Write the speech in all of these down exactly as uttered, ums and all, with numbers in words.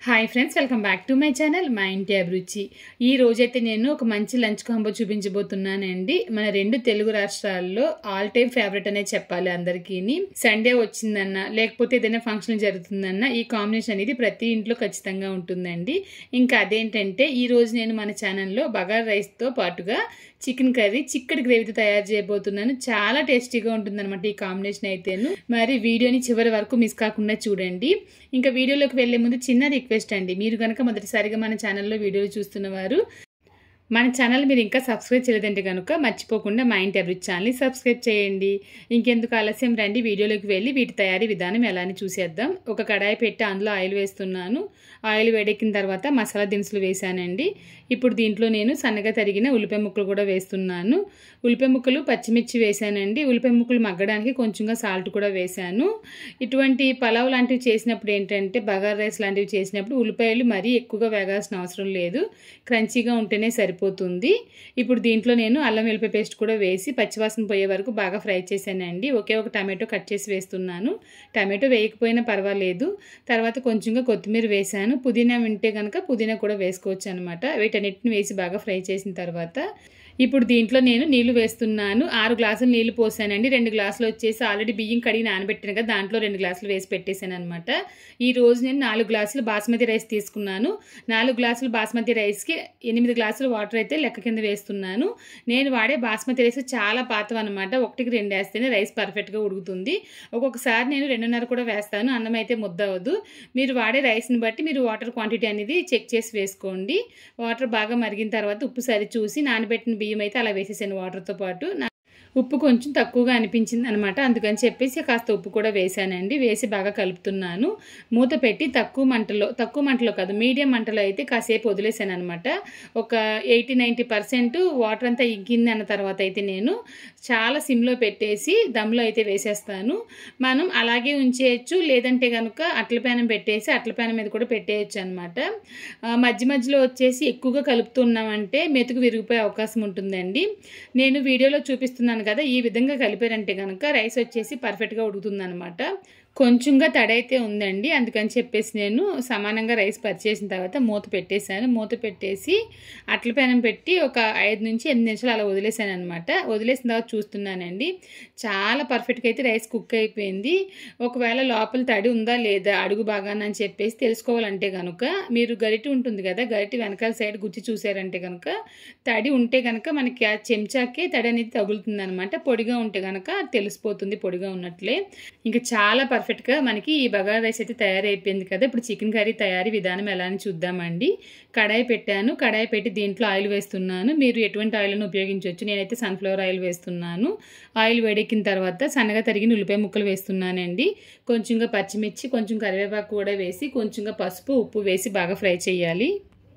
Hi friends, welcome back to my channel మా ఇంటి అభిరుచి. ఈ రోజైతే నేను ఒక మంచి లంచ్ కాంబో చూపించబోతున్నానండి. మన రెండు తెలుగు రాష్ట్రాల్లో ఆల్ టైమ్ ఫేవరెట్ అనే చెప్పాలి అందరికీ. సండే వచ్చిందన్నా లేకపోతే ఏదైనా ఫంక్షన్ జరుగుతుందన్నా ఈ కాంబినేషన్ అనేది ప్రతి ఇంట్లో ఖచ్చితంగా ఉంటుందండి. ఇంకా అదేంటంటే ఈ రోజు నేను మన ఛానల్లో బగారా రైస్తో పాటుగా చికెన్ కర్రీ చిక్కడి గ్రేవీతో తయారు చేయబోతున్నాను. చాలా టేస్టీగా ఉంటుంది అనమాట ఈ కాంబినేషన్ అయితేను. మరి వీడియోని చివరి వరకు మిస్ కాకుండా చూడండి. ఇంకా వీడియోలోకి వెళ్లే ముందు చిన్న రిక్వెస్ట్ అండి, మీరు కనుక మొదటిసారిగా మన ఛానల్లో వీడియోలు చూస్తున్నవారు మన ఛానల్ మీరు ఇంకా సబ్స్క్రైబ్ చేయలేదంటే కనుక మర్చిపోకుండా మా ఇంటి అభిరుచి ఛానల్ని సబ్స్క్రైబ్ చేయండి. ఇంకెందుకు ఆలస్యం, రండి వీడియోలోకి వెళ్ళి వీటి తయారీ విధానం ఎలా అని చూసేద్దాం. ఒక కడాయి పెట్టి అందులో ఆయిల్ వేస్తున్నాను. ఆయిల్ వేడెక్కిన తర్వాత మసాలా దినుసులు వేసానండి. ఇప్పుడు దీంట్లో నేను సన్నగా తరిగిన ఉల్లిపాయ ముక్కలు కూడా వేస్తున్నాను. ఉల్లిపాయ ముక్కలు పచ్చిమిర్చి వేసానండి. ఉల్లిపాయ ముక్కలు మగ్గడానికి కొంచెంగా సాల్ట్ కూడా వేసాను. ఇటువంటి పలావ్ లాంటివి చేసినప్పుడు ఏంటంటే బగారా రైస్ లాంటివి చేసినప్పుడు ఉల్లిపాయలు మరీ ఎక్కువగా వేగాల్సిన అవసరం లేదు, క్రంచీగా ఉంటేనే సరిపోతుంది. ఇప్పుడు దీంట్లో నేను అల్లం వెల్లిపాయ పేస్ట్ కూడా వేసి పచ్చివాసన పోయే వరకు బాగా ఫ్రై చేశానండి. ఒకే ఒక టమాటో కట్ చేసి వేస్తున్నాను. టమాటో వేయకపోయినా పర్వాలేదు. తర్వాత కొంచెంగా కొత్తిమీర వేసాను. పుదీనా వింటే కనుక పుదీనా కూడా వేసుకోవచ్చు అనమాట. వీటన్నిటిని వేసి బాగా ఫ్రై చేసిన తర్వాత ఇప్పుడు దీంట్లో నేను నీళ్లు వేస్తున్నాను. ఆరు గ్లాసులు నీళ్లు పోసానండి. రెండు గ్లాసులు వచ్చేసి ఆల్రెడీ బియ్యం కడిగి నానబెట్టాను కదా, దాంట్లో రెండు గ్లాసులు వేసి పెట్టేశాను అనమాట. ఈ రోజు నేను నాలుగు గ్లాసులు బాస్మతి రైస్ తీసుకున్నాను. నాలుగు గ్లాసులు బాస్మతి రైస్కి ఎనిమిది గ్లాసులు వాటర్ అయితే లెక్క కింద వేస్తున్నాను. నేను వాడే బాస్మతి రైస్ చాలా పాతవి అనమాట. ఒకటికి రెండు వేస్తేనే రైస్ పర్ఫెక్ట్గా ఉడుకుతుంది. ఒక్కొక్కసారి నేను రెండున్నర కూడా వేస్తాను, అన్నం అయితే ముద్ద అవ్వదు. మీరు వాడే రైస్ని బట్టి మీరు వాటర్ క్వాంటిటీ అనేది చెక్ చేసి వేసుకోండి. వాటర్ బాగా మరిగిన తర్వాత ఉప్పు సరి చూసి నానబెట్టిన బియ్యం అయితే అలా వేసేసాను వాటర్తో పాటు. ఉప్పు కొంచెం తక్కువగా అనిపించింది అనమాట, అందుకని చెప్పేసి కాస్త ఉప్పు కూడా వేసానండి. వేసి బాగా కలుపుతున్నాను. మూత పెట్టి తక్కువ మంటలో తక్కువ మంటలో కాదు మీడియం మంటలో అయితే కాసేపు వదిలేసాను అనమాట. ఒక ఎయిటీ నైంటీ పర్సెంట్ వాటర్ అంతా ఇంకింది అన్న తర్వాత అయితే నేను చాలా సిమ్లో పెట్టేసి దమ్లో అయితే వేసేస్తాను. మనం అలాగే ఉంచేయచ్చు, లేదంటే కనుక అట్ల పేనం పెట్టేసి అట్ల పేనం మీద కూడా పెట్టేయచ్చు అనమాట. మధ్య మధ్యలో వచ్చేసి ఎక్కువగా కలుపుతున్నామంటే మెతుకు విరిగిపోయే అవకాశం ఉంటుందండి. నేను వీడియోలో చూపిస్తున్నాను కదా, ఈ విధంగా కలిపారంటే కనుక రైస్ వచ్చేసి పర్ఫెక్ట్గా ఉడుకుతుంది అనమాట. కొంచెంగా తడైతే ఉందండి, అందుకని చెప్పేసి నేను సమానంగా రైస్ పరిచేసిన తర్వాత మూత పెట్టేశాను. మూత పెట్టేసి అట్ల పేనం పెట్టి ఒక ఐదు నుంచి ఎనిమిది నిమిషాలు అలా వదిలేసాను అనమాట. వదిలేసిన తర్వాత చూస్తున్నానండి, చాలా పర్ఫెక్ట్గా అయితే రైస్ కుక్ అయిపోయింది. ఒకవేళ లోపల తడి ఉందా లేదా అడుగు బాగానని చెప్పేసి తెలుసుకోవాలంటే కనుక మీరు గరిటె ఉంటుంది కదా, గరిటె వెనకాల సైడ్ గుచ్చి చూసారంటే కనుక తడి ఉంటే కనుక మనకి ఆ చెంచాకే తడి అనేది తగులుతుంది అనమాట. పొడిగా ఉంటే కనుక తెలిసిపోతుంది పొడిగా ఉన్నట్లే. ఇంకా చాలా పర్ఫెక్ట్గా మనకి ఈ బగారా రైస్ అయితే తయారైపోయింది కదా. ఇప్పుడు చికెన్ కర్రీ తయారీ విధానం ఎలా అని చూద్దామండి. కడాయి పెట్టాను. కడాయి పెట్టి దీంట్లో ఆయిల్ వేస్తున్నాను. మీరు ఎటువంటి ఆయిల్ను ఉపయోగించవచ్చు. నేనైతే సన్ఫ్లవర్ ఆయిల్ వేస్తున్నాను. ఆయిల్ వేడెక్కిన తర్వాత సన్నగా తరిగిన ఉల్లిపాయ ముక్కలు వేస్తున్నానండి. కొంచెంగా పచ్చిమిర్చి, కొంచెం కరివేపాకు కూడా వేసి కొంచెంగా పసుపు ఉప్పు వేసి బాగా ఫ్రై చేయాలి.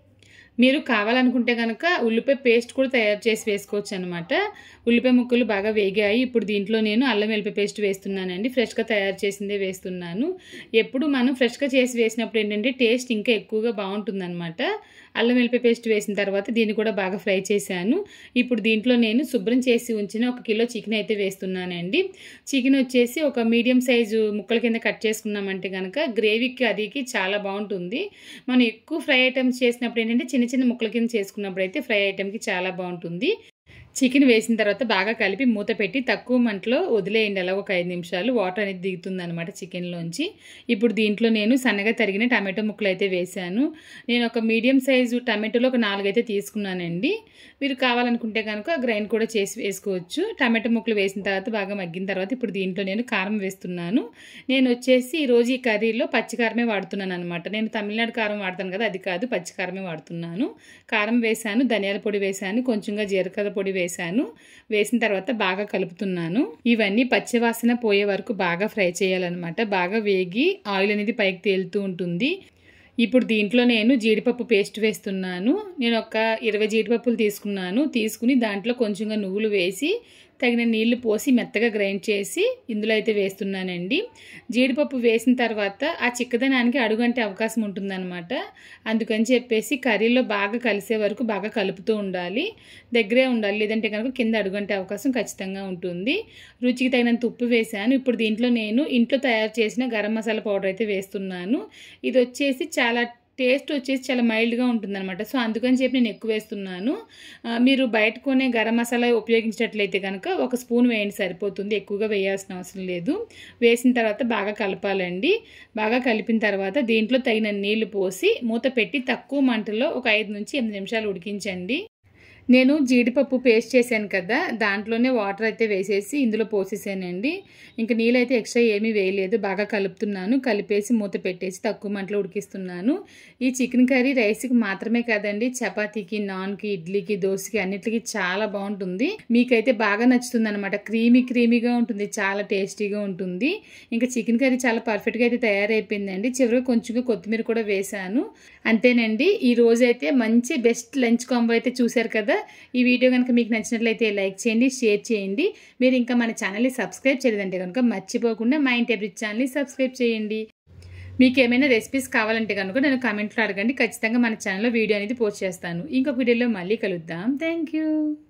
మీరు కావాలనుకుంటే కనుక ఉల్లిపాయ పేస్ట్ కూడా తయారు చేసి వేసుకోవచ్చు అనమాట. ఉల్లిపాయ ముక్కలు బాగా వేగాయి. ఇప్పుడు దీంట్లో నేను అల్లం వెల్లిపాయ పేస్ట్ వేస్తున్నానండి. ఫ్రెష్గా తయారు చేసిందే వేస్తున్నాను. ఎప్పుడు మనం ఫ్రెష్గా చేసి వేసినప్పుడు ఏంటంటే టేస్ట్ ఇంకా ఎక్కువగా బాగుంటుందన్నమాట. అల్లం వెల్లిపాయ పేస్ట్ వేసిన తర్వాత దీన్ని కూడా బాగా ఫ్రై చేశాను. ఇప్పుడు దీంట్లో నేను శుభ్రం చేసి ఉంచిన ఒక కిలో చికెన్ అయితే వేస్తున్నానండి. చికెన్ వచ్చేసి ఒక మీడియం సైజు ముక్కల కింద కట్ చేసుకున్నామంటే కనుక గ్రేవీకి అదికి చాలా బాగుంటుంది. మనం ఎక్కువ ఫ్రై ఐటమ్స్ చేసినప్పుడు ఏంటంటే చిన్న చిన్న ముక్కల కింద చేసుకున్నప్పుడు అయితే ఫ్రై ఐటమ్కి చాలా బాగుంటుంది. చికెన్ వేసిన తర్వాత బాగా కలిపి మూత పెట్టి తక్కువ మంటలో వదిలేయండి. అలా ఒక ఐదు నిమిషాలు వాటర్ అనేది దిగుతుంది అనమాట చికెన్లోంచి. ఇప్పుడు దీంట్లో నేను సన్నగా తరిగిన టమాటో ముక్కలు అయితే వేసాను. నేను ఒక మీడియం సైజు టమాటోలో ఒక నాలుగైతే తీసుకున్నానండి. మీరు కావాలనుకుంటే కనుక గ్రైండ్ కూడా చేసి వేసుకోవచ్చు. టమాటో ముక్కలు వేసిన తర్వాత బాగా మగ్గిన తర్వాత ఇప్పుడు దీంట్లో నేను కారం వేస్తున్నాను. నేను వచ్చేసి ఈరోజు ఈ కర్రీలో పచ్చికారమే వాడుతున్నాను అనమాట. నేను తమిళనాడు కారం వాడతాను కదా, అది కాదు, పచ్చికారమే వాడుతున్నాను. కారం వేసాను, ధనియాల పొడి వేసాను, కొంచెంగా జీలకర్ర పొడి వేసాను. వేసిన తర్వాత బాగా కలుపుతున్నాను. ఇవన్నీ పచ్చివాసన పోయే వరకు బాగా ఫ్రై చేయాలన్నమాట. బాగా వేగి ఆయిల్ అనేది పైకి తేలుతూ ఉంటుంది. ఇప్పుడు దీంట్లో నేను జీడిపప్పు పేస్ట్ వేస్తున్నాను. నేను ఒక ఇరవై జీడిపప్పులు తీసుకున్నాను. తీసుకుని దాంట్లో కొంచెంగా నువ్వులు వేసి తగిన నీళ్లు పోసి మెత్తగా గ్రైండ్ చేసి ఇందులో అయితే వేస్తున్నానండి. జీడిపప్పు వేసిన తర్వాత ఆ చిక్కదనానికి అడుగంటే అవకాశం ఉంటుందన్నమాట. అందుకని చెప్పేసి కర్రీలో బాగా కలిసే వరకు బాగా కలుపుతూ ఉండాలి, దగ్గరే ఉండాలి, లేదంటే కనుక కింద అడుగంటే అవకాశం ఖచ్చితంగా ఉంటుంది. రుచికి తగినంత ఉప్పు వేసాను. ఇప్పుడు దీంట్లో నేను ఇంట్లో తయారు చేసిన గరం మసాలా పౌడర్ అయితే వేస్తున్నాను. ఇది వచ్చేసి చాలా టేస్ట్ వచ్చేసి చాలా మైల్డ్గా ఉంటుందన్నమాట. సో అందుకని చెప్పి నేను ఎక్కువ వేస్తున్నాను. మీరు బయట కొనే గరం మసాలా ఉపయోగించినట్లయితే కనుక ఒక స్పూన్ వేయండి సరిపోతుంది, ఎక్కువగా వేయాల్సిన అవసరం లేదు. వేసిన తర్వాత బాగా కలపాలండి. బాగా కలిపిన తర్వాత దీంట్లో తగిన నీళ్లు పోసి మూత పెట్టి తక్కువ మంటలో ఒక ఐదు నుంచి ఎనిమిది నిమిషాలు ఉడికించండి. నేను జీడిపప్పు పేస్ట్ చేశాను కదా, దాంట్లోనే వాటర్ అయితే వేసేసి ఇందులో పోసేసానండి. ఇంకా నీళ్ళు అయితే ఎక్స్ట్రా ఏమీ వేయలేదు. బాగా కలుపుతున్నాను. కలిపేసి మూత పెట్టేసి తక్కువ మంటలో ఉడికిస్తున్నాను. ఈ చికెన్ కర్రీ రైస్కి మాత్రమే కాదండి, చపాతీకి, నాన్కి, ఇడ్లీకి, దోశకి అన్నిటికీ చాలా బాగుంటుంది. మీకైతే బాగా నచ్చుతుంది అనమాట. క్రీమీ క్రీమీగా ఉంటుంది, చాలా టేస్టీగా ఉంటుంది. ఇంకా చికెన్ కర్రీ చాలా పర్ఫెక్ట్గా అయితే తయారైపోయిందండి. చివరిగా కొంచెంగా కొత్తిమీర కూడా వేసాను. అంతేనండి, ఈ రోజు అయితే మంచి బెస్ట్ లంచ్ కాంబో అయితే చూశారు కదా. ఈ వీడియో కనుక మీకు నచ్చినట్లయితే లైక్ చేయండి, షేర్ చేయండి. మీరు ఇంకా మన ఛానల్ని సబ్స్క్రైబ్ చేయలేదంటే కనుక మర్చిపోకుండా మైండ్ టేబుల్ ఛానల్ని సబ్స్క్రైబ్ చేయండి. మీకు ఏమైనా రెసిపీస్ కావాలంటే కనుక నేను కామెంట్లో అడగండి. ఖచ్చితంగా మన ఛానల్లో వీడియో అనేది పోస్ట్ చేస్తాను. ఇంకొక వీడియోలో మళ్ళీ కలుద్దాం. Thank you.